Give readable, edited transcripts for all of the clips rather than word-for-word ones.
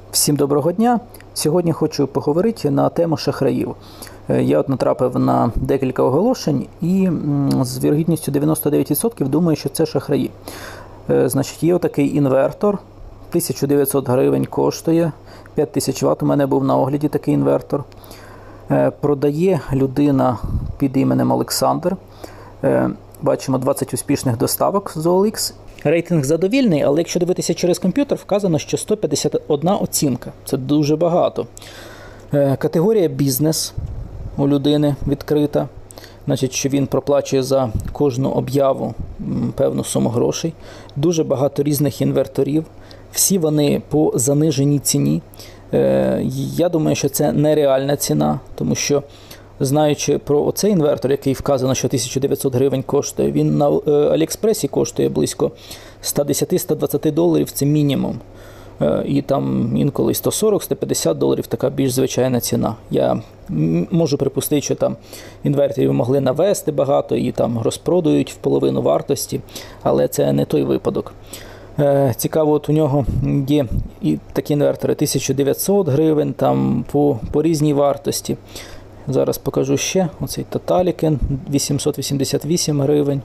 Всім доброго дня! Сьогодні хочу поговорити на тему шахраїв. Я натрапив на декілька оголошень і з вірогідністю 99% думаю, що це шахраї. Значить, є отакий інвертор, 1900 гривень коштує, 5000 Вт, у мене був на огляді такий інвертор. Продає людина під іменем Олександр. Бачимо 20 успішних доставок з OLX. Рейтинг задовільний, але якщо дивитися через комп'ютер, вказано, що 151 оцінка. Це дуже багато. Категорія бізнес у людини відкрита. Значить, що він проплачує за кожну об'яву певну суму грошей. Дуже багато різних інверторів. Всі вони по заниженій ціні. Я думаю, що це нереальна ціна, тому що, знаючи про оцей інвертор, який вказано, що 1900 гривень коштує, він на Аліекспресі коштує близько $110–120, це мінімум. І там інколи $140–150, така більш звичайна ціна. Я можу припустити, що там інверторів могли навести багато і там розпродають в половину вартості, але це не той випадок. Цікаво, от у нього є і такі інвертори 1900 гривень, там по різній вартості. Зараз покажу ще. Оцей Тоталікен 888 гривень.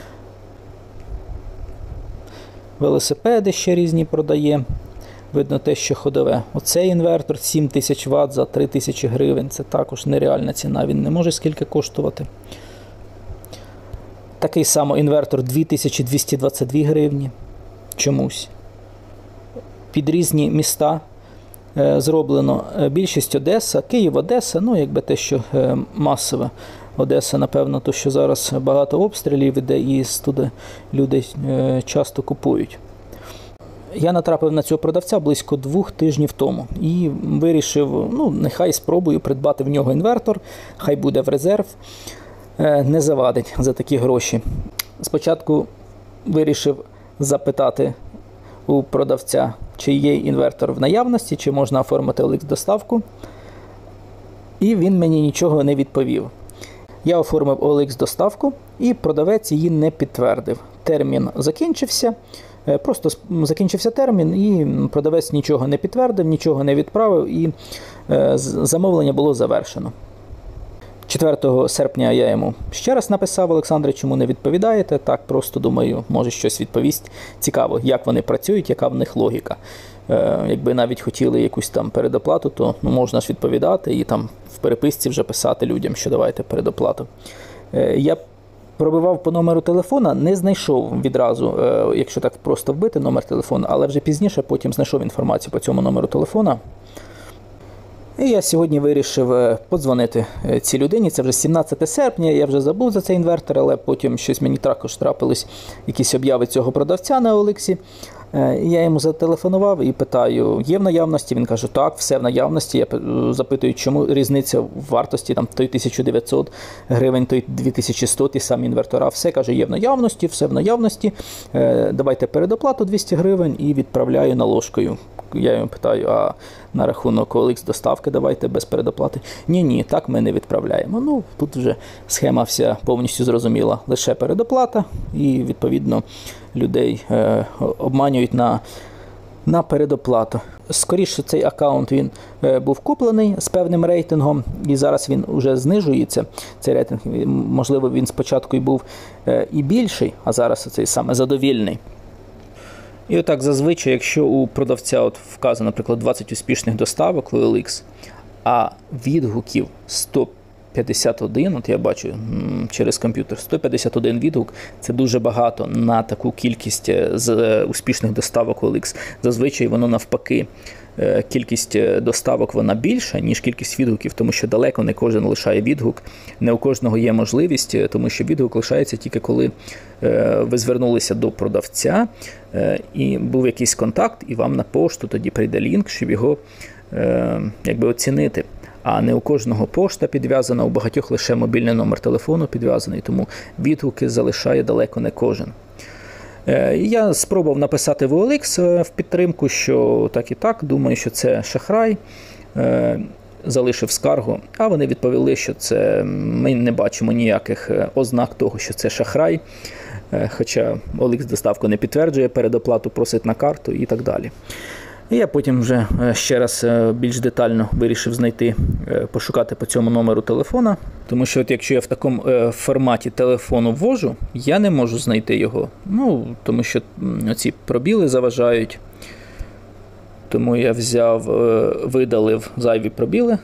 Велосипеди ще різні продає. Видно те, що ходове. Оцей інвертор 7000 Вт за 3000 гривень. Це також нереальна ціна. Він не може скільки коштувати. Такий самий інвертор 2222 гривні. Чомусь. Під різні міста зроблено. Більшість Одеса, Київ, Одеса, ну якби те, що масове. Одеса, напевно, то, що зараз багато обстрілів іде і туди люди часто купують. Я натрапив на цього продавця близько 2 тижнів тому і вирішив, нехай спробую придбати в нього інвертор, хай буде в резерв, не завадить за такі гроші. Спочатку вирішив запитати у продавця, чи є інвертор в наявності, чи можна оформити OLX-доставку. І він мені нічого не відповів. Я оформив OLX-доставку, і продавець її не підтвердив. Термін закінчився, просто закінчився термін, і продавець нічого не підтвердив, нічого не відправив, і замовлення було завершено. 4 серпня я йому ще раз написав: Олександре, чому не відповідаєте? Так, просто думаю, може щось відповість. Цікаво, як вони працюють, яка в них логіка. Якби навіть хотіли якусь там передоплату, то можна ж відповідати і там в переписці вже писати людям, що давайте передоплату. Я пробивав по номеру телефона, не знайшов відразу, якщо так просто вбити номер телефону, але вже пізніше потім знайшов інформацію по цьому номеру телефона. І я сьогодні вирішив подзвонити цій людині. Це вже 17 серпня, я вже забув за цей інвертор, але потім щось мені також трапились якісь обяви цього продавця на OLX. Я йому зателефонував і питаю, є в наявності? Він каже, так, все в наявності. Я запитую, чому різниця в вартості, там той 1900 гривень, той 2100, ті самі інвертора. Все, каже, є в наявності, все в наявності. Давайте передоплату 200 гривень і відправляю наложкою. Я йому питаю, а на рахунок OLX-доставки давайте без передоплати. Ні, так ми не відправляємо. Тут вже схема вся повністю зрозуміла. Лише передоплата і, відповідно, людей обманюють на передоплату. Скоріше, цей аккаунт він був куплений з певним рейтингом, і зараз він вже знижується. Цей рейтинг, можливо, він спочатку і був і більший, а зараз цей саме задовільний. І отак зазвичай, якщо у продавця вказано, наприклад, 20 успішних доставок в OLX, а відгуків 151, я бачу через комп'ютер, 151 відгук, це дуже багато на таку кількість з успішних доставок в OLX. Зазвичай воно навпаки, кількість доставок вона більша, ніж кількість відгуків, тому що далеко не кожен лишає відгук, не у кожного є можливість, тому що відгук лишається тільки коли ви звернулися до продавця і був якийсь контакт, і вам на пошту тоді прийде лінк, щоб його оцінити. А не у кожного пошта підв'язана, у багатьох лише мобільний номер телефону підв'язаний, тому відгуки залишає далеко не кожен. Я спробував написати в OLX в підтримку, що так і так, думаю, що це шахрай, залишив скаргу, а вони відповіли, що ми не бачимо ніяких ознак того, що це шахрай, хоча OLX доставку не підтверджує, передоплату просить на карту і так далі. І я потім вже ще раз більш детально вирішив знайти, пошукати по цьому номеру телефона. Тому що от якщо я в такому форматі телефону ввожу, я не можу знайти його. Ну, тому що ці пробіли заважають. Тому я взяв, видалив зайві пробіли.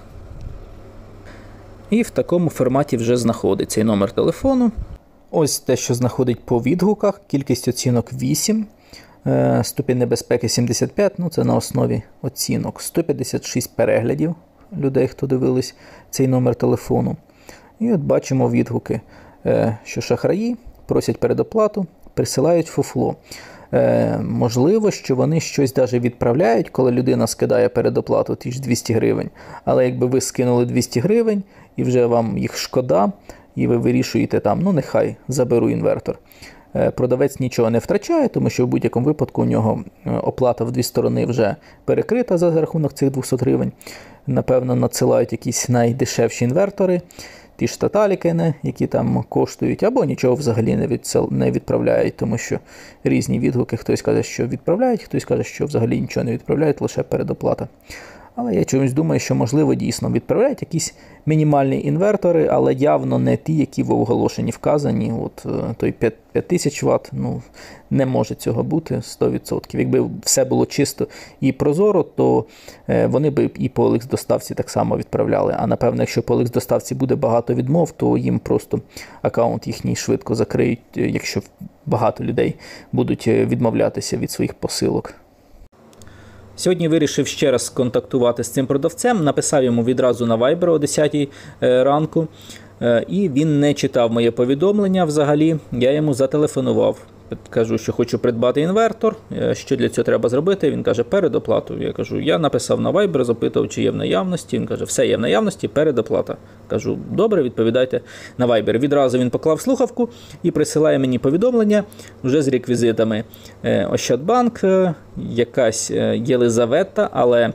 І в такому форматі вже знаходить цей номер телефону. Ось те, що знаходить по відгуках. Кількість оцінок 8. Ступінь небезпеки 75, ну це на основі оцінок. 156 переглядів людей, хто дивились цей номер телефону. І от бачимо відгуки, що шахраї просять передоплату, присилають фуфло. Можливо, що вони щось навіть відправляють, коли людина скидає передоплату, ті ж 200 гривень. Але якби ви скинули 200 гривень і вже вам їх шкода, і ви вирішуєте там, ну нехай заберу інвертор. Продавець нічого не втрачає, тому що в будь-якому випадку у нього оплата в дві сторони вже перекрита за рахунок цих 200 гривень. Напевно, надсилають якісь найдешевші інвертори, ті ж таталіки, які там коштують, або нічого взагалі не відправляють, тому що різні відгуки. Хтось каже, що відправляють, хтось каже, що взагалі нічого не відправляють, лише передоплата. Але я чомусь думаю, що, можливо, дійсно відправляють якісь мінімальні інвертори, але явно не ті, які в оголошенні вказані. От той 5000 Вт, ну, не може цього бути 100%. Якби все було чисто і прозоро, то вони б і по OLX-доставці так само відправляли. А напевно, якщо по OLX-доставці буде багато відмов, то їм просто аккаунт їхній швидко закриють, якщо багато людей будуть відмовлятися від своїх посилок. Сьогодні вирішив ще раз контактувати з цим продавцем, написав йому відразу на Viber о 10 ранку, і він не читав моє повідомлення взагалі, я йому зателефонував. Кажу, що хочу придбати інвертор, що для цього треба зробити, він каже, передоплату. Я кажу, я написав на Viber, запитав, чи є в наявності, він каже, все є в наявності, передоплата. Кажу, добре, відповідайте на Viber. Відразу він поклав слухавку і присилає мені повідомлення вже з реквізитами. Ощадбанк, якась Єлизавета, але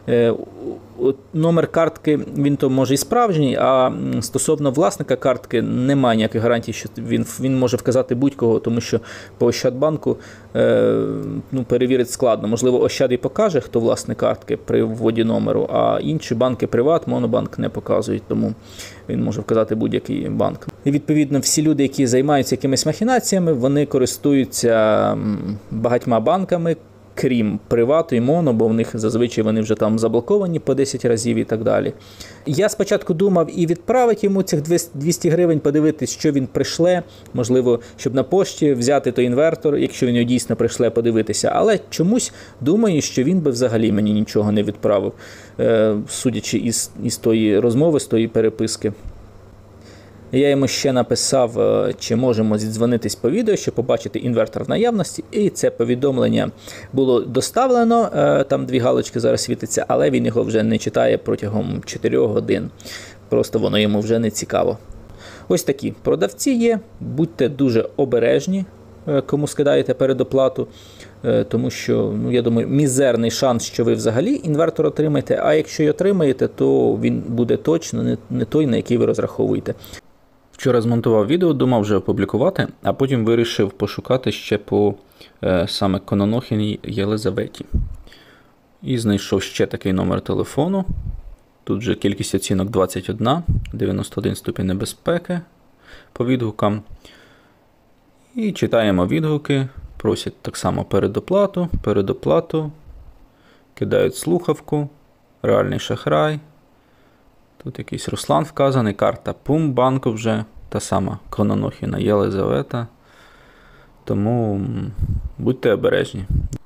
номер картки, він то може і справжній, а стосовно власника картки немає ніяких гарантій, що він може вказати будь-кого, тому що по Ощадбанку перевірити складно. Можливо, Ощад і покаже, хто власник картки при вводі номеру, а інші банки, Приват, Монобанк не показують, тому він може вказати будь-який банк. І відповідно всі люди, які займаються якимись махінаціями, вони користуються багатьма банками, крім Привату і Моно, бо в них зазвичай вони вже там заблоковані по 10 разів і так далі. Я спочатку думав і відправити йому цих 200 гривень, подивитись, що він пришле, можливо, щоб на пошті взяти той інвертор, якщо він його дійсно пришле, подивитися. Але чомусь думаю, що він би взагалі мені нічого не відправив, судячи із тої розмови, з тої переписки. Я йому ще написав, чи можемо зідзвонитись по відео, щоб побачити інвертор в наявності, і це повідомлення було доставлено, там 2 галочки зараз світиться, але він його вже не читає протягом 4 годин, просто воно йому вже не цікаво. Ось такі продавці є, будьте дуже обережні, кому скидаєте передоплату, тому що, я думаю, мізерний шанс, що ви взагалі інвертор отримаєте, а якщо й отримаєте, то він буде точно не той, на який ви розраховуєте. Вчора змонтував відео, думав вже опублікувати, а потім вирішив пошукати ще по саме Кононохіній Єлизаветі. І знайшов ще такий номер телефону. Тут вже кількість оцінок 21, 91 ступінь небезпеки по відгукам. І читаємо відгуки, просять так само передоплату, кидають слухавку, реальний шахрай. Тут якийсь Руслан вказаний, карта Пумбанку вже, та сама Кононохіна Єлизавета. Тому будьте обережні.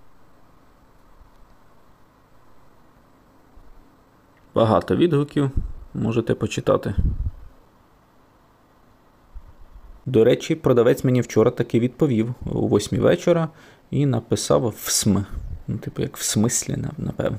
Багато відгуків, можете почитати. До речі, продавець мені вчора таки відповів о 8 вечора і написав «всм». Як в смислі, напевно.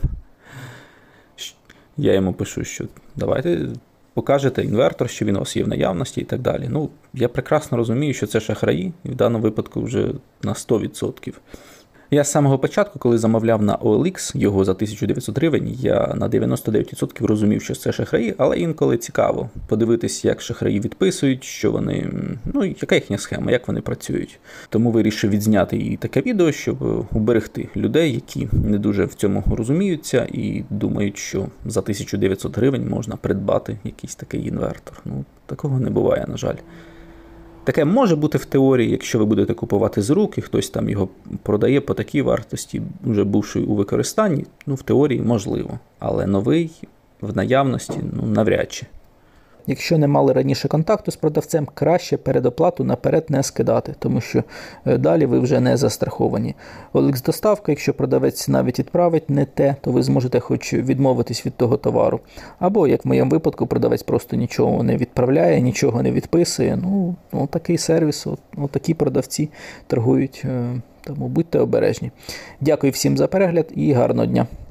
Я йому пишу, що давайте покажете інвертор, що він у вас є в наявності і так далі. Я прекрасно розумію, що це шахраї, і в даному випадку вже на 100%. Я з самого початку, коли замовляв на OLX його за 1900 гривень, я на 99% розумів, що це шахраї, але інколи цікаво подивитись, як шахраї відписують, що вони, яка їхня схема, як вони працюють. Тому вирішив відзняти і таке відео, щоб уберегти людей, які не дуже в цьому розуміються і думають, що за 1900 гривень можна придбати якийсь такий інвертор. Такого не буває, на жаль. Таке може бути в теорії, якщо ви будете купувати з рук, і хтось там його продає по такій вартості, вже бувши у використанні, в теорії можливо. Але новий в наявності, навряд чи. Якщо не мали раніше контакту з продавцем, краще передоплату наперед не скидати, тому що далі ви вже не застраховані. OLX-доставка, якщо продавець навіть відправить не те, то ви зможете хоч відмовитись від того товару. Або, як в моєму випадку, продавець просто нічого не відправляє, нічого не відписує. Такий сервіс, такі продавці торгують, тому будьте обережні. Дякую всім за перегляд і гарного дня.